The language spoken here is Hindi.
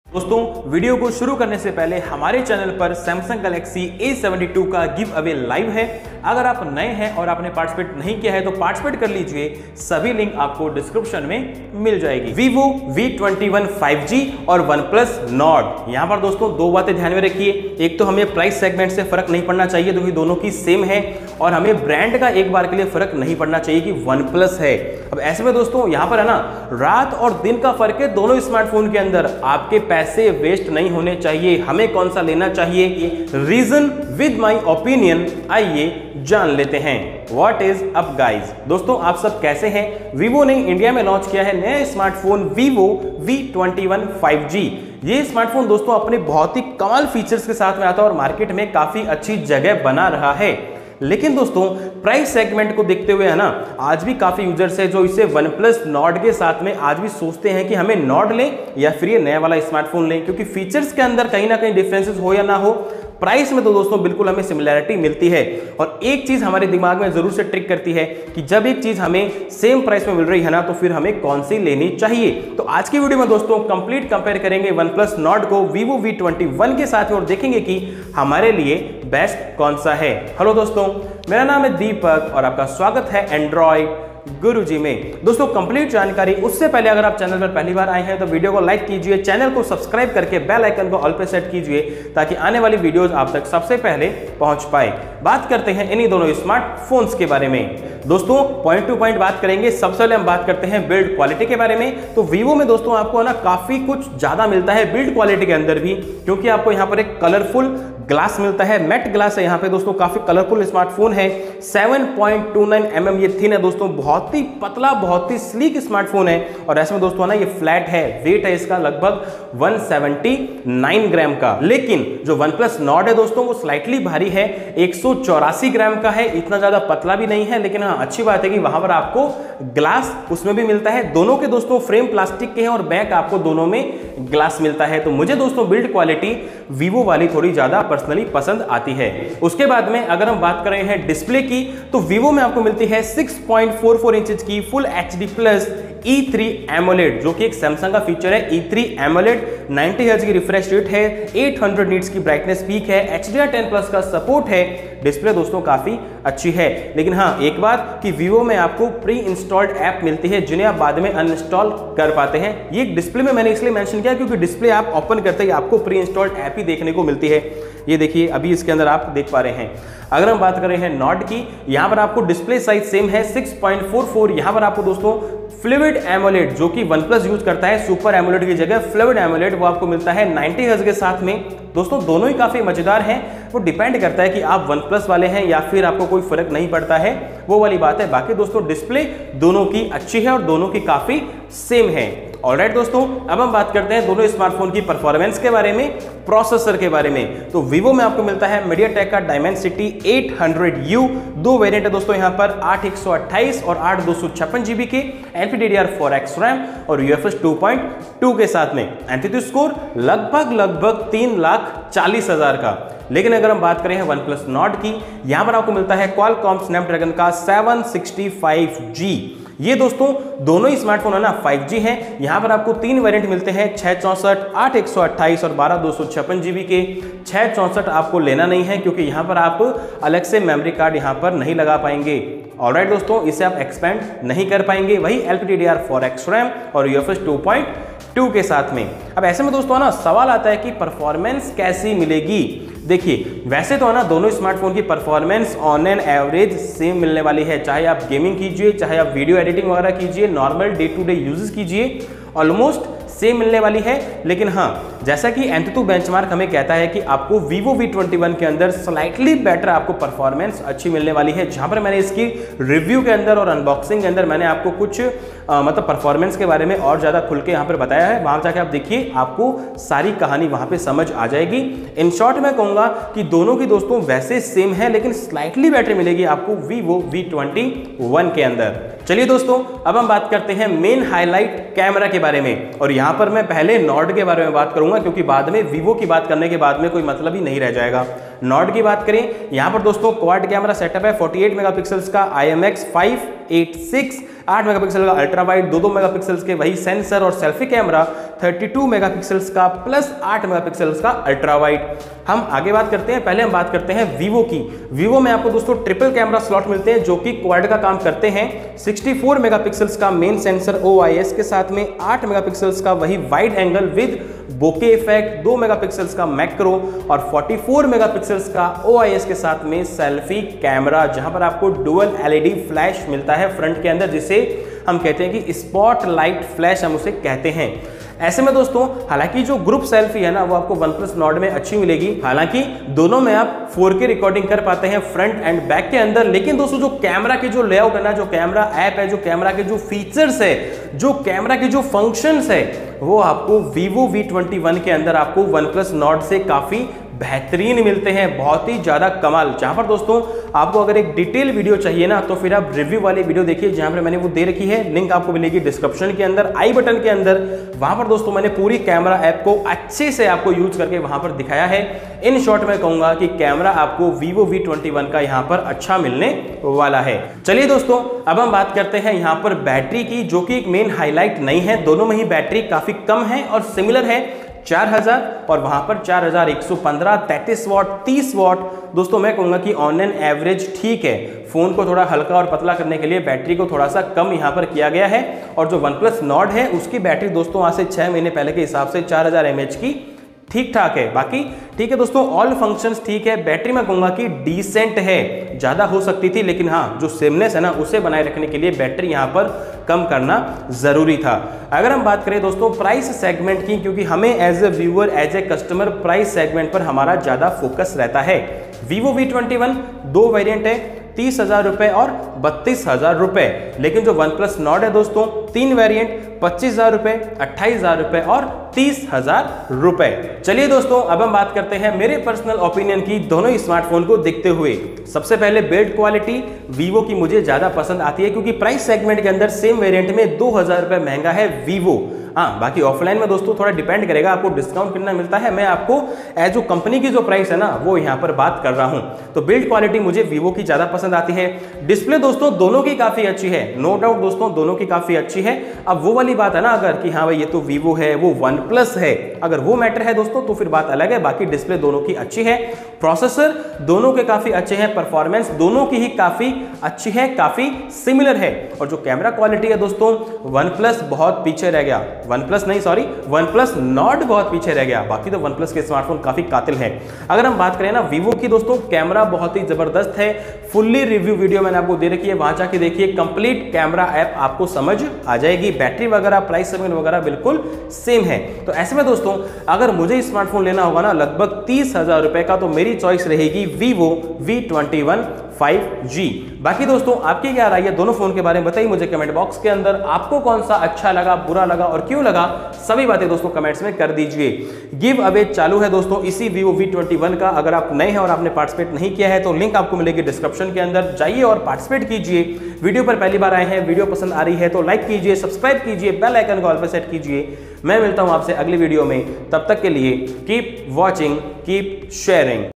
दोस्तों वीडियो को शुरू करने से पहले हमारे चैनल पर Samsung Galaxy A72 का गिव अवे लाइव है। अगर आप नए हैं और आपने पार्टिसिपेट नहीं किया है तो पार्टिसिपेट कर लीजिए, सभी लिंक आपको डिस्क्रिप्शन में मिल जाएगी। Vivo V21 5G और OnePlus Nord, यहाँ पर दोस्तों दो बातें ध्यान में रखिए। एक तो हमें प्राइस सेगमेंट से फर्क नहीं पड़ना चाहिए क्योंकि दोनों की सेम है, और हमें ब्रांड का एक बार के लिए फर्क नहीं पड़ना चाहिए कि OnePlus है। अब ऐसे में दोस्तों यहाँ पर है ना, रात और दिन का फर्क है दोनों स्मार्टफोन के अंदर। आपके पैसे वेस्ट नहीं होने चाहिए, हमें कौन सा लेना चाहिए, रीजन विद माय ओपिनियन, आइए जान लेते हैं। What is up guys. दोस्तों आप सब कैसे हैं। वीवो ने इंडिया में लॉन्च किया है नया स्मार्टफोन Vivo V21 5G। ये स्मार्टफोन दोस्तों अपने बहुत ही कमाल फीचर्स के साथ में आता है और मार्केट में काफी अच्छी जगह बना रहा है। लेकिन दोस्तों प्राइस सेगमेंट को देखते हुए है ना, आज भी काफी यूजर्स है जो इसे OnePlus Nord के साथ में आज भी सोचते हैं कि हमें Nord लें या फिर ये नया वाला स्मार्टफोन लें, क्योंकि फीचर्स के अंदर कहीं ना कहीं डिफरेंसेस हो या ना हो, प्राइस में तो दोस्तों बिल्कुल हमें सिमिलैरिटी मिलती है। और एक चीज हमारे दिमाग में जरूर से ट्रिक करती है कि जब एक चीज हमें सेम प्राइस में मिल रही है ना, तो फिर हमें कौन सी लेनी चाहिए। तो आज की वीडियो में दोस्तों कंप्लीट कंपेयर करेंगे OnePlus Nord को Vivo V21 के साथ में और देखेंगे कि हमारे लिए बेस्ट कौन सा है। हेलो दोस्तों, मेरा नाम है दीपक और आपका स्वागत है एंड्रॉइड गुरुजी में। दोस्तों कंप्लीट जानकारी उससे पहले अगर आप चैनल पर पहली बार आए हैं तो वीडियो को लाइक कीजिए, चैनल को सब्सक्राइब करके बेल आइकन को ऑल पे सेट कीजिए ताकि आने वाली वीडियोस आप तक सबसे पहले पहुंच पाए। बात करते हैं इन्हीं दोनों स्मार्टफोन्स के बारे में। दोस्तों पॉइंट टू पॉइंट बात करेंगे। सबसे पहले हम बात करते हैं बिल्ड क्वालिटी के बारे में। तो Vivo में दोस्तों आपको ना काफी कुछ ज्यादा मिलता है बिल्ड क्वालिटी के अंदर भी, क्योंकि आपको यहाँ पर एक कलरफुल ग्लास मिलता है, मैट ग्लास है यहाँ पे दोस्तों, काफी कलरफुल स्मार्टफोन है। 7.29 mm ये थिन है दोस्तों, बहुत ही पतला बहुत ही स्लीक स्मार्टफोन है। और ऐसे में दोस्तों ना ये फ्लैट है, वेट है इसका लगभग 179 ग्राम का। लेकिन जो OnePlus Nord है दोस्तों वो स्लाइटली भारी है, 184 ग्राम का है। इतना ज्यादा पतला भी नहीं है, लेकिन हाँ अच्छी बात है कि वहां पर आपको ग्लास उसमें भी मिलता है। दोनों के दोस्तों फ्रेम प्लास्टिक के हैं और बैक आपको दोनों में ग्लास मिलता है। तो मुझे दोस्तों बिल्ड क्वालिटी Vivo वाली थोड़ी ज्यादा पर्सनली पसंद आती है। उसके बाद में अगर हम बात कर रहे हैं डिस्प्ले की, तो Vivo में आपको मिलती है 6.44 इंच की full HD plus E3 AMOLED, जो कि एक सैमसंग का फीचर है। E3 AMOLED 90 हर्ट्ज की रिफ्रेश रेट है, 800 निट्स की ब्राइटनेस पीक है, HDR10+ का सपोर्ट है। डिस्प्ले दोस्तों काफी अच्छी है। लेकिन हाँ एक बात कि Vivo में आपको प्री इंस्टॉल्ड ऐप मिलती है जिन्हें आप बाद में अनइंस्टॉल कर पाते हैं। ये डिस्प्ले में मैंने इसलिए मेंशन किया क्योंकि डिस्प्ले आप ओपन करते ही आपको प्री इंस्टॉल्ड ऐप ही देखने को मिलती है। ये देखिए अभी इसके अंदर आप देख पा रहे हैं। अगर हम बात कर रहे हैं Nord की, यहाँ पर आपको डिस्प्ले साइज सेम है 6.44। यहाँ पर आपको दोस्तों फ्लूइड एमोलेड, जो कि OnePlus यूज करता है सुपर एमोलेड की जगह फ्लूइड एमोलेड, वो आपको मिलता है 90 हर्ट्ज के साथ में। दोस्तों दोनों ही काफी मजेदार हैं, वो डिपेंड करता है कि आप OnePlus वाले हैं या फिर आपको कोई फर्क नहीं पड़ता है, वो वाली बात है। बाकी दोस्तों डिस्प्ले दोनों की अच्छी है और दोनों की काफी सेम है। ऑलराइट दोस्तों, अब हम बात करते हैं दोनों स्मार्टफोन की परफॉर्मेंस के बारे में, प्रोसेसर के बारे में। तो Vivo में आपको मिलता है MediaTek का Dimensity 800U। दो वेरिएंट है दोस्तों यहाँ पर, 8/128 और 8/256 GB के, LPDDR4X RAM और UFS 2.2 के साथ में। एंटिट्यूड स्कोर लगभग 3,40,000 का। लेकिन अगर हम बात करें OnePlus Nord की, यहाँ पर आपको मिलता है Qualcomm Snapdragon का 765G। ये दोस्तों दोनों ही स्मार्टफोन है ना 5G है। यहाँ पर आपको तीन वेरिएंट मिलते हैं, 664, 8/128 और 12/256 GB के। 664 आपको लेना नहीं है क्योंकि यहाँ पर आप अलग से मेमोरी कार्ड यहाँ पर नहीं लगा पाएंगे। ऑलराइट दोस्तों, इसे आप एक्सपेंड नहीं कर पाएंगे। वही LPDDR4X RAM और UFS 2.2 के साथ में। अब ऐसे में दोस्तों ना सवाल आता है कि परफॉर्मेंस कैसी मिलेगी। देखिए वैसे तो है ना दोनों स्मार्टफोन की performance on an average same मिलने वाली है, चाहे आप गेमिंग कीजिए, चाहे आप वीडियो एडिटिंग वगैरह कीजिए, normal day to day usages कीजिए, ऑलमोस्ट सेम मिलने वाली है। लेकिन हाँ जैसा कि एंथुतु बेंचमार्क हमें कहता है कि आपको Vivo V21 के अंदर स्लाइटली बेटर आपको परफॉर्मेंस अच्छी मिलने वाली है। जहां पर मैंने इसकी रिव्यू के अंदर और अनबॉक्सिंग के अंदर मैंने आपको कुछ मतलब परफॉर्मेंस के बारे में और ज्यादा खुल के यहाँ पर बताया है, वहां जाके आप देखिए, आपको सारी कहानी वहां पे समझ आ जाएगी। इन शॉर्ट मैं कहूंगा कि दोनों की दोस्तों वैसे सेम है, लेकिन स्लाइटली बेटर मिलेगी आपको Vivo V21 के अंदर। चलिए दोस्तों, अब हम बात करते हैं मेन हाईलाइट कैमरा के बारे में। और यहाँ पर मैं पहले Nord के बारे में बात करूंगा क्योंकि बाद में Vivo की बात करने के बाद में कोई मतलब ही नहीं रह जाएगा। Nord की बात करें, यहाँ पर दोस्तों क्वाड कैमरा सेटअप है 48 मेगापिक्सल्स का IMX 586 8 मेगापिक्सल का अल्ट्रा वाइड, 2 मेगापिक्सल के वही सेंसर और सेल्फी कैमरा, 32 मेगापिक्सल्स का प्लस 8 मेगापिक्सल्स का अल्ट्रा वाइड। हम आगे बात करते हैं, पहले हम बात करते हैं वीवो की। वीवो में आपको दोस्तों ट्रिपल कैमरा स्लॉट मिलते हैं जो कि क्वाड का काम करते हैं। 64 मेगापिक्सल्स का मेन सेंसर OIS के साथ में 8 मेगापिक्सल्स का वही wide angle with bokeh effect, 2 megapixels का मैक्रो और 44 मेगापिक्सल्स का OIS के साथ में सेल्फी कैमरा, जहां पर आपको डुअल LED फ्लैश मिलता है फ्रंट के अंदर, जिसे हम कहते हैं कि स्पॉट लाइट फ्लैश हम उसे कहते हैं। ऐसे में दोस्तों हालांकि जो ग्रुप सेल्फी है ना वो आपको OnePlus Nord में अच्छी मिलेगी, हालांकि दोनों में आप 4K रिकॉर्डिंग कर पाते हैं फ्रंट एंड बैक के अंदर। लेकिन दोस्तों जो कैमरा के जो लेआउट है ना, जो कैमरा ऐप है, जो कैमरा के जो फीचर्स है, जो कैमरा के जो फंक्शंस है, वो आपको Vivo V21 के अंदर आपको OnePlus Nord से काफी बेहतरीन मिलते हैं, बहुत ही ज्यादा कमाल। जहां पर दोस्तों आपको अगर एक डिटेल वीडियो चाहिए ना तो फिर आप रिव्यू वाली वीडियो देखिए, जहां पर मैंने वो दे रखी है, लिंक आपको मिलेगी डिस्क्रिप्शन के अंदर, आई बटन के अंदर। वहां पर दोस्तों मैंने पूरी कैमरा ऐप को अच्छे से आपको यूज करके वहां पर दिखाया है। इन शॉर्ट में कहूंगा कि कैमरा आपको Vivo V21 का यहां पर अच्छा मिलने वाला है। चलिए दोस्तों अब हम बात करते हैं यहां पर बैटरी की, जो कि एक मेन हाईलाइट नहीं है। दोनों में ही बैटरी काफी कम है और सिमिलर है, 4000 और वहां पर 4115, 33 वॉट, 30 वॉट। दोस्तों मैं कहूंगा कि ऑनलाइन एवरेज ठीक है। फोन को थोड़ा हल्का और पतला करने के लिए बैटरी को थोड़ा सा कम यहां पर किया गया है। और जो OnePlus Nord है उसकी बैटरी दोस्तों आज से 6 महीने पहले के हिसाब से 4000 mAh की ठीक ठाक है। बाकी ठीक है दोस्तों, ऑल फंक्शंस ठीक है। बैटरी मैं कहूंगा कि डिसेंट है, ज्यादा हो सकती थी, लेकिन हाँ जो सेमनेस है ना उसे बनाए रखने के लिए बैटरी यहां पर कम करना जरूरी था। अगर हम बात करें दोस्तों प्राइस सेगमेंट की, क्योंकि हमें as a viewer, as a customer price segment पर हमारा ज्यादा फोकस रहता है। Vivo V21 दो वेरिएंट है, 30,000 रुपए और 32,000 रुपए। लेकिन जो OnePlus Nord है दोस्तों 3 वेरिएंट, 25,000 रुपए, 28,000 रुपए और 30,000 रुपए। चलिए दोस्तों अब हम बात करते हैं मेरे पर्सनल ओपिनियन की दोनों स्मार्टफोन को देखते हुए। सबसे पहले बिल्ड क्वालिटी Vivo की मुझे ज्यादा पसंद आती है, क्योंकि प्राइस सेगमेंट के अंदर सेम वेरिएंट में 2,000 रुपए महंगा है Vivo। हाँ बाकी ऑफलाइन में दोस्तों थोड़ा डिपेंड करेगा, आपको डिस्काउंट कितना मिलता है। मैं आपको एज जो कंपनी की जो प्राइस है ना वो यहाँ पर बात कर रहा हूँ। तो बिल्ड क्वालिटी मुझे Vivo की ज्यादा पसंद आती है। डिस्प्ले दोस्तों दोनों की काफी अच्छी है, नो डाउट दोस्तों दोनों की काफी अच्छी है। अब वो वाली बात है ना अगर कि हाँ भाई ये तो Vivo है वो OnePlus है, अगर वो मैटर है दोस्तों तो फिर बात अलग है। बाकी डिस्प्ले दोनों की अच्छी है, प्रोसेसर दोनों के काफी अच्छे हैं, परफॉर्मेंस दोनों की ही काफी अच्छी है, काफी सिमिलर है। और जो कैमरा क्वालिटी है दोस्तों OnePlus बहुत पीछे रह गया, OnePlus Nord बहुत पीछे रह गया। बाकी तो OnePlus के स्मार्टफोन काफी कातिल है। अगर हम बात करें ना Vivo की दोस्तों, कैमरा बहुत ही जबरदस्त है। फुल्ली रिव्यू वीडियो मैंने आपको दे रखी है, वहां जाके देखिए, कंप्लीट कैमरा ऐप आपको समझ आ जाएगी। बैटरी वगैरह, प्राइस सेगमेंट वगैरह बिल्कुल सेम है। तो ऐसे में दोस्तों अगर मुझे स्मार्टफोन लेना होगा ना लगभग 30,000 रुपए का, तो मेरी चॉइस रहेगी Vivo V21 5G। बाकी दोस्तों आपकी क्या राय है दोनों फोन के बारे में बताइए मुझे कमेंट बॉक्स के अंदर। आपको कौन सा अच्छा लगा, बुरा लगा और क्यों लगा, सभी बातें दोस्तों कमेंट्स में कर दीजिए। गिव अवे चालू है दोस्तों इसी Vivo V21 का। अगर आप नए हैं और आपने पार्टिसिपेट नहीं किया है तो लिंक आपको मिलेगी डिस्क्रिप्शन के अंदर, जाइए और पार्टिसिपेट कीजिए। वीडियो पर पहली बार आए हैं, वीडियो पसंद आ रही है तो लाइक कीजिए, सब्सक्राइब कीजिए, बेल आइकन को ऑल पे सेट कीजिए। मैं मिलता हूं आपसे अगली वीडियो में, तब तक के लिए कीप वॉचिंग, कीप शेयरिंग।